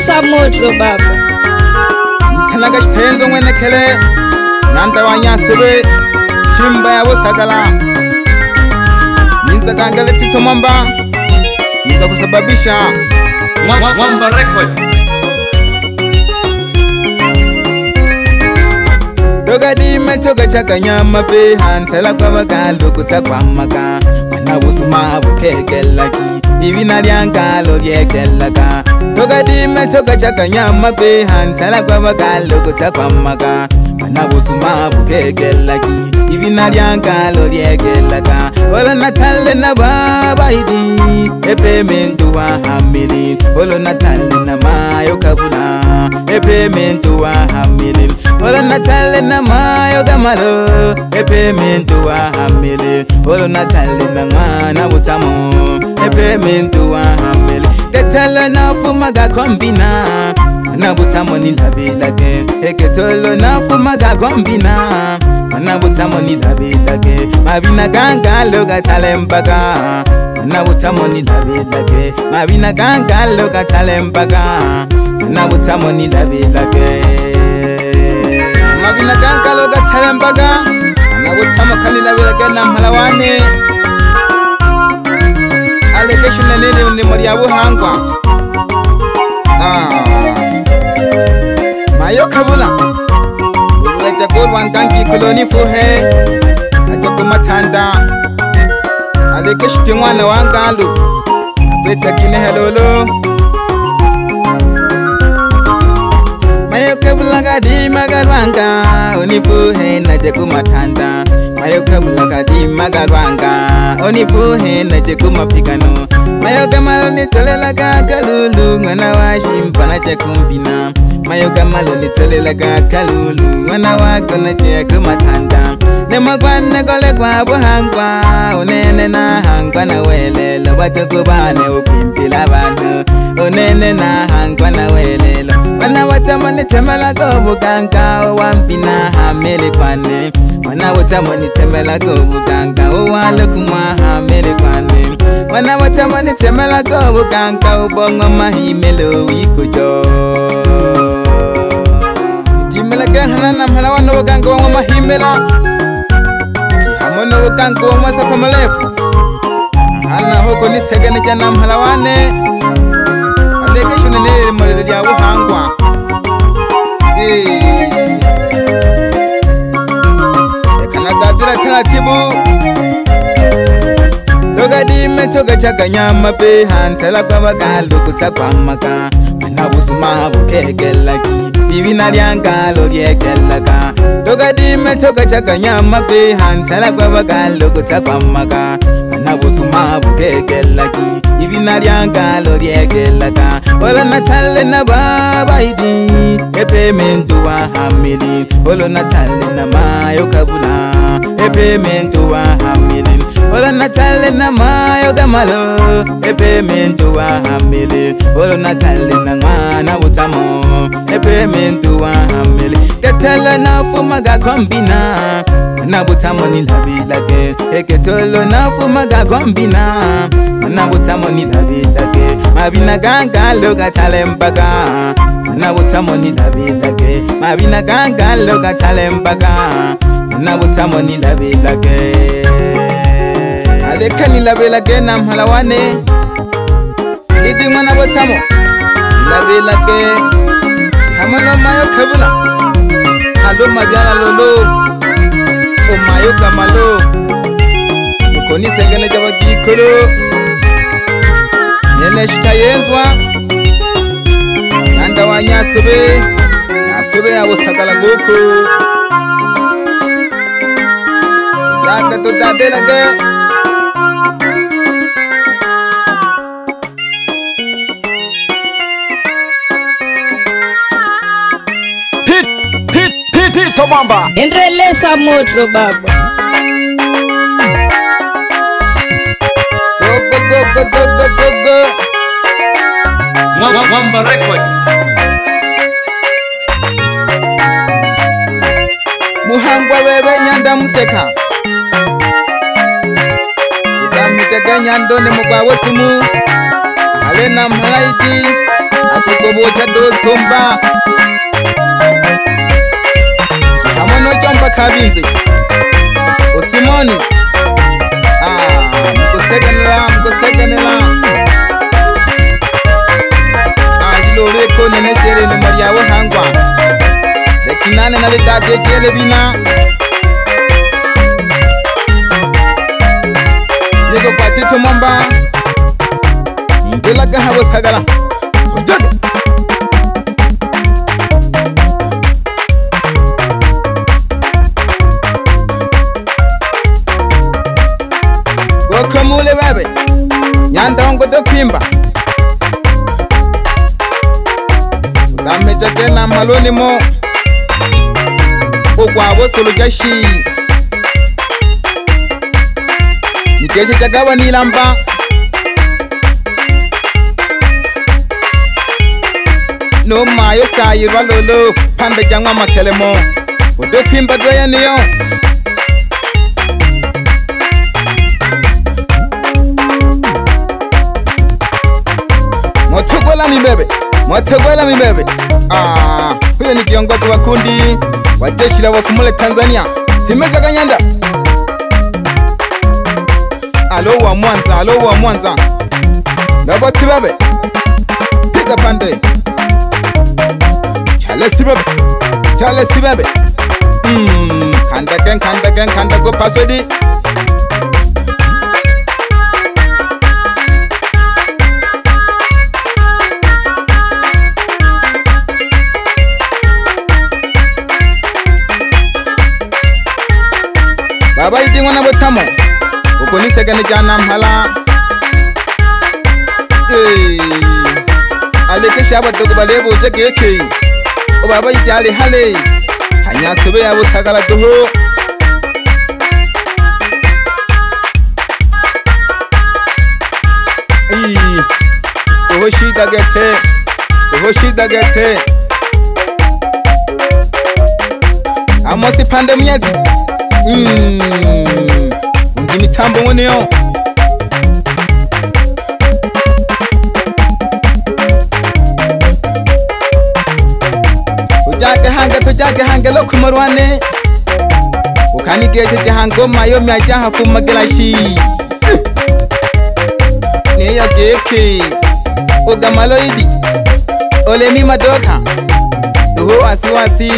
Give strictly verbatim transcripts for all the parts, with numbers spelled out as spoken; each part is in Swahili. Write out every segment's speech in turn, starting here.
Endeleza moto baba. Nitalaga shtenzo mwene kele Nanda wanyasebe Chimba ya wosagala Ninza kangale tito mwamba Ninza kusababisha Mwamba record. Toga di metoga chaka nyama pe Hantala kwa waka lukuta kwa maka Wana usuma buke laki Ivi na lianga lorye kelaka Toga di metoga chaka nyama pe Hantala kwa waka lukuta kwa maka Wana usuma buke laki Ivi na lianga lorye kelaka Olo natale na baba idi Epe mentu wa hamili Olo natale na mayo kabula Epe mentu wa hamili Olo natale na mayo gamalo Epe mentu wa hamili Olo natale na mwana utamu Epe mentu wa hamili Ketalo na fumaga kombina Na utamu ni labilake Eketolo na fumaga kombina Na utamu ni labilake Mabina ganga loga talembaka Na utamu ni labilake Mabina ganga loga talembaka Na utamu ni labilake Mabina ganga loga talembaka Na utamu kalila bilake na mhalawane Alekeshu na nene ni moriabu hangwa Ah Mayo kabula Uweja kurwan gangi koloni fuhe Ajoko matanda Alekeshu tingwana wangalu Apeta kine helolo Mayo kabula gadi magarwanga Unifuhe na jeko matanda Mayo kabula gadi magarwanga Unifuhe na jeko mapigano Mayo gamalo ni tolela gagalulu Mwana wa shimpa na jekumbina Mayo gamalo ni tolela gagalulu Mwana wa kona jeko matanda Nemo gwane gole kwa buhangwa Unene na hangwa na welelo Watokubane upimpila bano Unene na hangwa na welelo Wana watamoni temela gobu ganga Wampina hamili kwane Wana watamoni temela gobu ganga Uwalokumwa hamili kwane Wana watamoni temela gobu ganga Ubongo mahimelo wikujo Timela gehana na mhala wano waganga Wango mahimela Hamono waganga wa masafa malefu Hana hoko nisegene jana mhala wane Alekeshu nene mwelele ya uhangwa Ekana dadira taratibu Toga di metoga chaka nyama pe Hantala kwa waka lukuta kwa maka Mana usuma buke laki Ivi na lianga lorye kelaka Toga di metoga chaka nyama pe Hantala kwa waka lukuta kwa maka Mana usuma buke laki Ivi na lianga lorye kelaka Olo natale na baba idi Epe mentu wa hamili Olo natale na mayo kabula Epe mentu wa hamili Olo natale na mayo gamalo Epe mentu wa hamili Olo natale na mwana utamu Epe mentu wa hamili Ketalo na fumaga kombina Na utamu ni labilake Eketolo na fumaga kombina Na utamu ni labilake Mabina ganga loga talembaka Na utamu ni labilake Mabina ganga loga talembaka Na utamu ni labilake Aleka ni labilake na mhalawane Idi mwana utamu Labilake Shihamalo mayo kabula Alo mabiana lolo O mayo gamalo Ukoni sengene jaba gikolo Nene shita yenzwa Nanda wanya sube Nasube ya wasagala goko Taka to dadela ge Tito Mwamba. Endeleza moto baba. Zogo zogo zogo zogo Mwamba record. Muhangwa wewe nyanda museka Udamitega nyando ne mugwa wosimu Alena mhalaiki kukubucha dosumba Chihamono jomba kabinzi Usimoni Ah, mkuseganila, mkuseganila Ah, jiloleko nene shere ni mariawe hangwa Lekinane na lidade jele bina Nigo pati tumomba Indelaga hawa sagala Ojoge Wakamule bebe Nyandongo do pimba Udameja tena maloni mo Ogwabo solo jashi Nikeshe chagawa nilamba No mayo sayirwa lolo Panda jangwa makelemo Udo pimba dwaya niyo Motogola mi bebe Motogola mi bebe Ah, huyo ni kiongozi wa kundi wa jeshi la wafumule Tanzania Simeza Kanyanda Alo wa Mwanza, alo wa Mwanza Laboti bebe Piga pande Chale si bebe Chale si bebe Mmm Kanda gen, kanda gen, kanda go pasodi Baba iti ngwana botamo Uko ni segane jana mhala Eh Aleke shaba toko balebo jeke eke O baba iti ale hale Hanya sebe ya bosagala toho Eh Toho shida gete Toho shida gete Amosi pande mnyedi Mmm, ungini tambo ngone yo Ujage hange tujage hange loku marwane Ukani gese jahango mayo miaja hafu magelashi Neya geke Oga maloidi Ole mi madoka Uho wasi wasi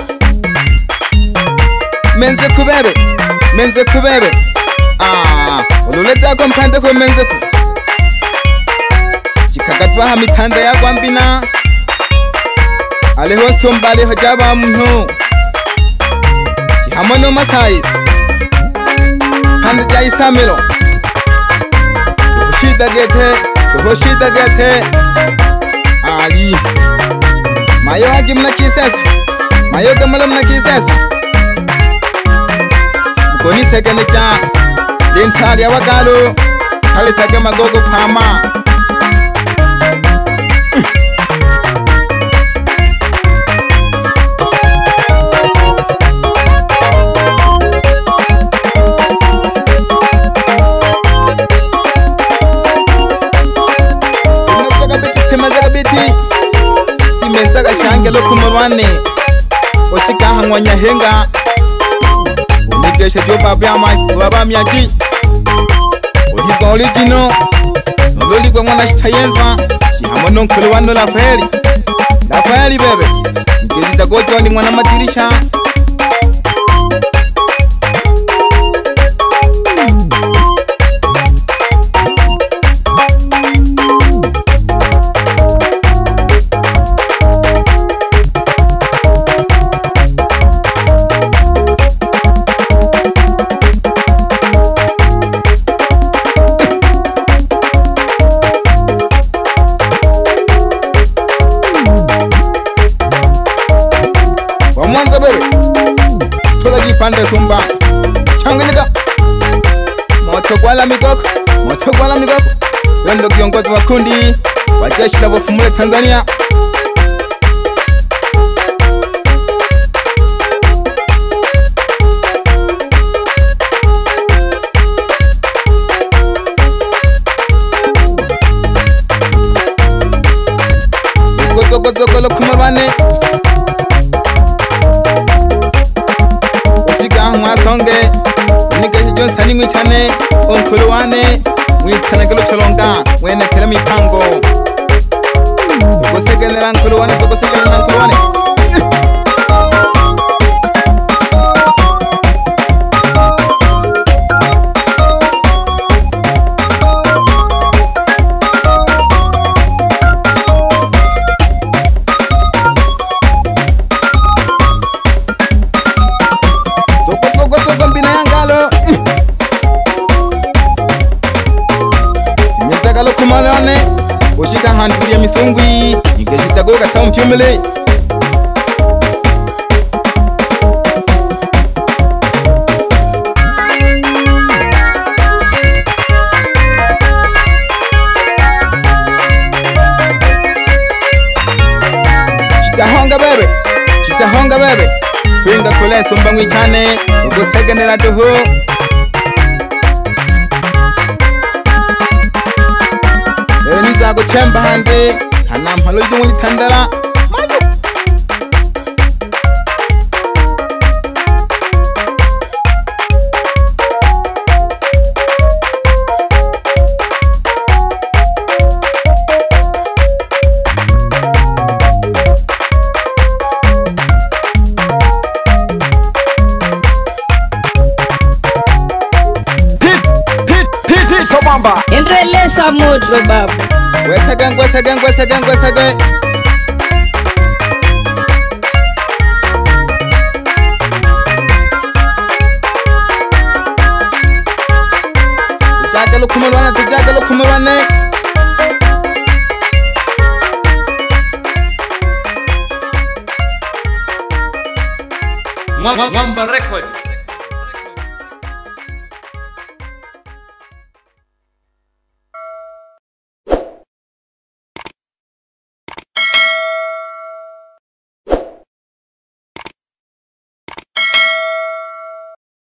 Menze kubebe, menze kubebe Ah, ululeta kwa mpande kwa menze ku Chikagatwa hamitanda ya kwa mbina Aleho sombale hojaba mno Chihamono masai Hande jai samelo Dohoshida gete, dohoshida gete Ali Mayo hagi mna kisesa Mayo gamala mna kisesa Koni segane cha Lintari ya wagalo Kali tage magogo pama Simezaga biti, simezaga biti Simezaga shange loku marwane Ochika hangwanya henga Nigesha jo babama baba miaji Ohiga original Nololi kwa mwana shitayenza Shihamono nkulu wano la feri La feri bebe Nikezi tagojo ni mwana madirisha Pande sumba Changanika Moto kwala migoko Moto kwala migoko Yondo kiongozi wa kundi wa jeshi la wafumule Tanzania Mwitani mwitane Onkuluwane Mwitane galo chalonga Wene kele mipango Toko segenera nkuluwane Toko segenera nkuluwane Galo kumalane Oshika hantu ya misungwi Ingeshita goga tamu mpyumele Shita honga bebe Shita honga bebe Twinga kule sumba mwitane Ugosegenera duhu Nizago chemba hande Kana mpalo idu mwini tandala Mayo Endeleza moto baba. Wesagan, wesagan, wesagan, wesagan. Tujagalo kumalwane, tujagalo kumalwane. Mwamba Record.